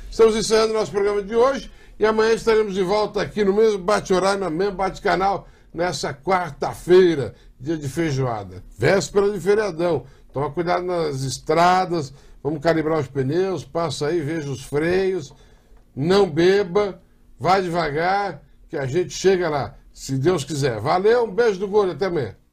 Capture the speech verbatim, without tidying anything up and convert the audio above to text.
Estamos encerrando nosso programa de hoje e amanhã estaremos de volta aqui no mesmo bate-horário, no mesmo bate-canal, nessa quarta-feira, dia de feijoada, véspera de feriadão. Toma cuidado nas estradas, vamos calibrar os pneus, passa aí, veja os freios, não beba, vai devagar, que a gente chega lá, se Deus quiser. Valeu, um beijo do gordo, até amanhã.